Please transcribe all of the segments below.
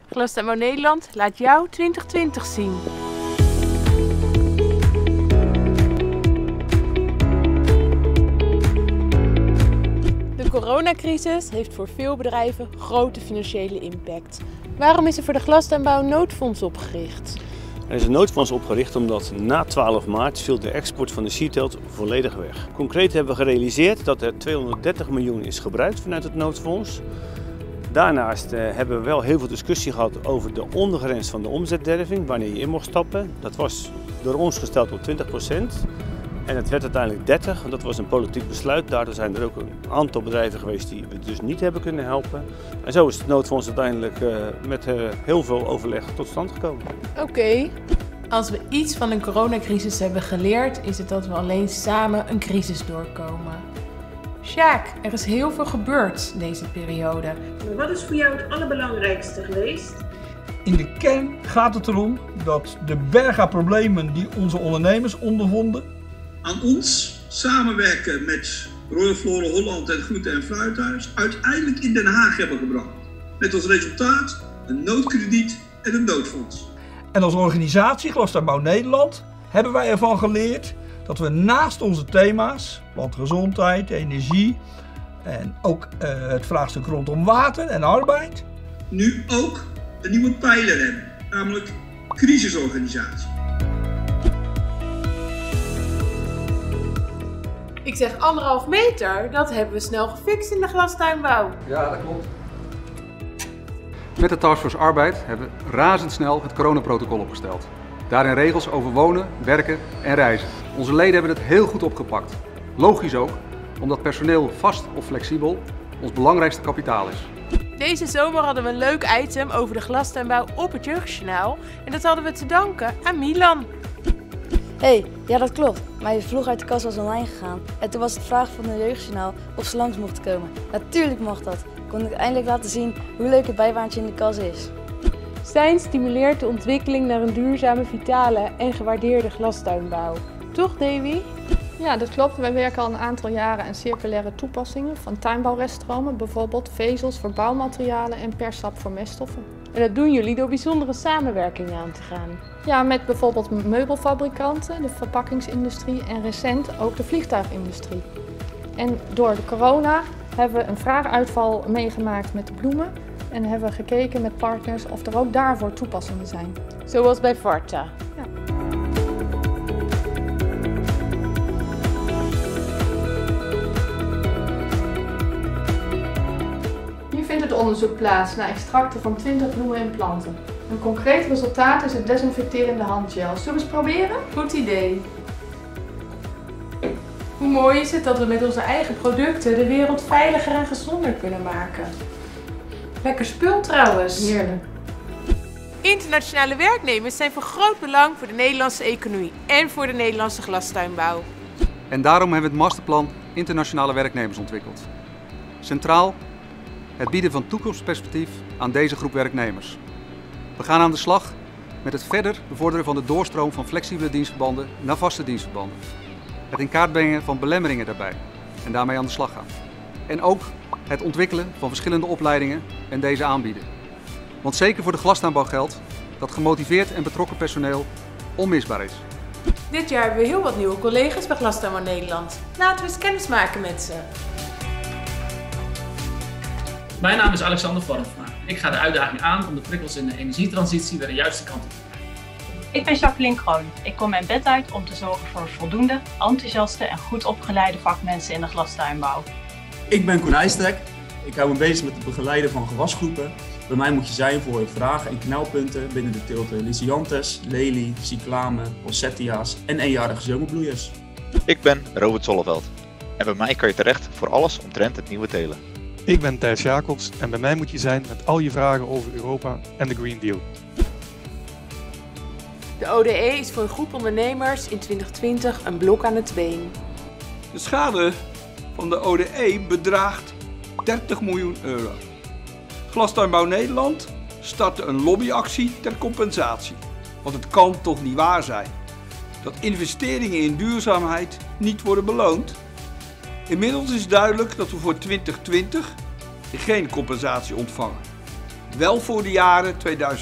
Glastuinbouw Nederland laat jou 2020 zien. De coronacrisis heeft voor veel bedrijven grote financiële impact. Waarom is er voor de glastuinbouw een noodfonds opgericht? Er is een noodfonds opgericht omdat na 12 maart viel de export van de Seateelt volledig weg. Concreet hebben we gerealiseerd dat er 230 miljoen is gebruikt vanuit het noodfonds. Daarnaast hebben we wel heel veel discussie gehad over de ondergrens van de omzetderving, wanneer je in mocht stappen. Dat was door ons gesteld op 20%. En het werd uiteindelijk 30, want dat was een politiek besluit. Daardoor zijn er ook een aantal bedrijven geweest die we dus niet hebben kunnen helpen. En zo is het noodfonds uiteindelijk met heel veel overleg tot stand gekomen. Oké. Als we iets van een coronacrisis hebben geleerd, is het dat we alleen samen een crisis doorkomen. Sjaak, er is heel veel gebeurd deze periode. Maar wat is voor jou het allerbelangrijkste geweest? In de kern gaat het erom dat de berg aan problemen die onze ondernemers ondervonden, aan ons samenwerken met Royal Flora Holland en Groente en Fruithuis uiteindelijk in Den Haag hebben gebracht. Met als resultaat een noodkrediet en een noodfonds. En als organisatie Glastuinbouw Nederland hebben wij ervan geleerd dat we naast onze thema's, plantgezondheid, energie en ook het vraagstuk rondom water en arbeid, nu ook een nieuwe pijler hebben, namelijk crisisorganisatie. Ik zeg 1,5 meter, dat hebben we snel gefixt in de glastuinbouw. Ja, dat klopt. Met de Taskforce Arbeid hebben we razendsnel het coronaprotocol opgesteld. Daarin regels over wonen, werken en reizen. Onze leden hebben het heel goed opgepakt. Logisch ook, omdat personeel vast of flexibel ons belangrijkste kapitaal is. Deze zomer hadden we een leuk item over de glastuinbouw op het Jeugdjournaal. En dat hadden we te danken aan Milan. Ja dat klopt, maar je vlog uit de kas was online gegaan. En toen was het vraag van het Jeugdjournaal of ze langs mochten komen. Natuurlijk mocht dat. Kon ik eindelijk laten zien hoe leuk het bijbaantje in de kas is. Stijn stimuleert de ontwikkeling naar een duurzame, vitale en gewaardeerde glastuinbouw. Toch, Davy? Ja, dat klopt. Wij werken al een aantal jaren aan circulaire toepassingen van tuinbouwreststromen, bijvoorbeeld vezels voor bouwmaterialen en persap voor meststoffen. En dat doen jullie door bijzondere samenwerkingen aan te gaan. Ja, met bijvoorbeeld meubelfabrikanten, de verpakkingsindustrie en recent ook de vliegtuigindustrie. En door de corona hebben we een vraaguitval meegemaakt met de bloemen en hebben we gekeken met partners of er ook daarvoor toepassingen zijn. Zoals bij Varta. Ja. Hier vindt het onderzoek plaats naar extracten van 20 bloemen en planten. Een concreet resultaat is het desinfecterende handgel. Zullen we eens proberen? Goed idee. Hoe mooi is het dat we met onze eigen producten de wereld veiliger en gezonder kunnen maken. Lekker spul trouwens. Heerlijk. Internationale werknemers zijn van groot belang voor de Nederlandse economie en voor de Nederlandse glastuinbouw. En daarom hebben we het masterplan Internationale Werknemers ontwikkeld. Centraal het bieden van toekomstperspectief aan deze groep werknemers. We gaan aan de slag met het verder bevorderen van de doorstroom van flexibele dienstverbanden naar vaste dienstverbanden. Het in kaart brengen van belemmeringen daarbij en daarmee aan de slag gaan. En ook het ontwikkelen van verschillende opleidingen en deze aanbieden. Want zeker voor de glastuinbouw geldt dat gemotiveerd en betrokken personeel onmisbaar is. Dit jaar hebben we heel wat nieuwe collega's bij Glastuinbouw Nederland. Laten we eens kennis maken met ze. Mijn naam is Alexander Vormsma. Ik ga de uitdaging aan om de prikkels in de energietransitie weer de juiste kant op te brengen. Ik ben Jacqueline Kroon. Ik kom mijn bed uit om te zorgen voor voldoende, enthousiaste en goed opgeleide vakmensen in de glastuinbouw. Ik ben Koen IJstek. Ik hou me bezig met het begeleiden van gewasgroepen. Bij mij moet je zijn voor vragen en knelpunten binnen de teelten Lysiantes, lelie, cyclamen, poinsettia's en eenjarige zomerbloeiers. Ik ben Robert Zolleveld en bij mij kan je terecht voor alles omtrent het nieuwe telen. Ik ben Thijs Jacobs en bij mij moet je zijn met al je vragen over Europa en de Green Deal. De ODE is voor een groep ondernemers in 2020 een blok aan het been. de schade van de ODE bedraagt 30 miljoen euro. Glastuinbouw Nederland startte een lobbyactie ter compensatie. Want het kan toch niet waar zijn dat investeringen in duurzaamheid niet worden beloond? Inmiddels is duidelijk dat we voor 2020 geen compensatie ontvangen. wel voor de jaren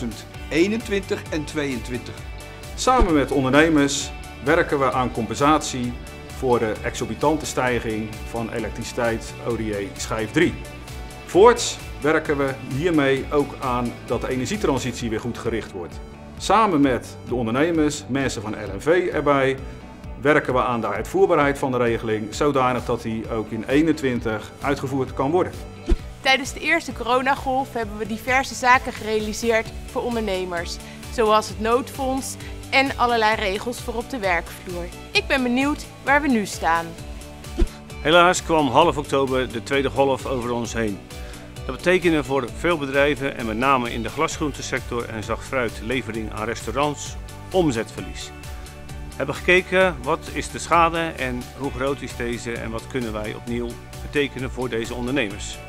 2021 en 2022. Samen met ondernemers werken we aan compensatie voor de exorbitante stijging van elektriciteit ODE schijf 3. Voorts werken we hiermee ook aan dat de energietransitie weer goed gericht wordt. Samen met de ondernemers, mensen van LNV erbij, werken we aan de uitvoerbaarheid van de regeling, zodanig dat die ook in 2021 uitgevoerd kan worden. Tijdens de eerste coronagolf hebben we diverse zaken gerealiseerd voor ondernemers, zoals het noodfonds en allerlei regels voor op de werkvloer. Ik ben benieuwd waar we nu staan. Helaas kwam half oktober de tweede golf over ons heen. Dat betekende voor veel bedrijven en met name in de glasgroentesector en zacht fruit levering aan restaurants omzetverlies. We hebben gekeken wat is de schade en hoe groot is deze en wat kunnen wij opnieuw betekenen voor deze ondernemers.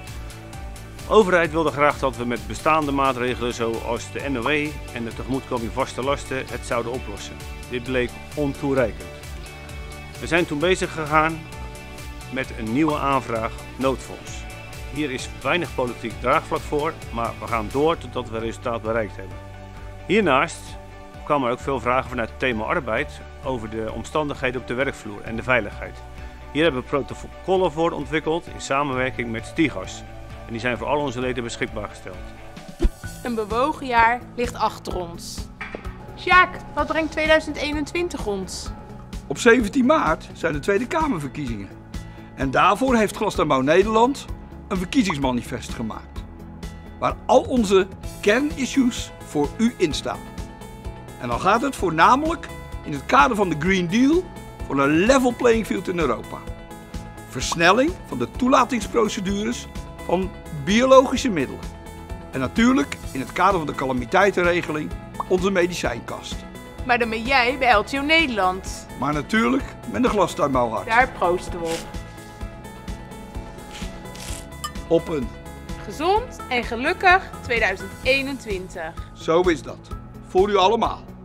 De overheid wilde graag dat we met bestaande maatregelen zoals de NOW en de tegemoetkoming vaste lasten het zouden oplossen. Dit bleek ontoereikend. We zijn toen bezig gegaan met een nieuwe aanvraag noodfonds. Hier is weinig politiek draagvlak voor, maar we gaan door totdat we het resultaat bereikt hebben. Hiernaast kwamen er ook veel vragen vanuit het thema arbeid over de omstandigheden op de werkvloer en de veiligheid. Hier hebben we protocollen voor ontwikkeld in samenwerking met Stigas. En die zijn voor al onze leden beschikbaar gesteld. Een bewogen jaar ligt achter ons. Sjaak, wat brengt 2021 ons? Op 17 maart zijn de Tweede Kamerverkiezingen. En daarvoor heeft Glastuinbouw Nederland een verkiezingsmanifest gemaakt. Waar al onze kernissues voor u in staan. En dan gaat het voornamelijk in het kader van de Green Deal voor een level playing field in Europa. Versnelling van de toelatingsprocedures van biologische middelen. En natuurlijk in het kader van de calamiteitenregeling onze medicijnkast. Maar dan ben jij bij LTO Nederland. Maar natuurlijk met de Glastuinbouwhart. Daar proosten we op. Op een gezond en gelukkig 2021. Zo is dat. Voor u allemaal.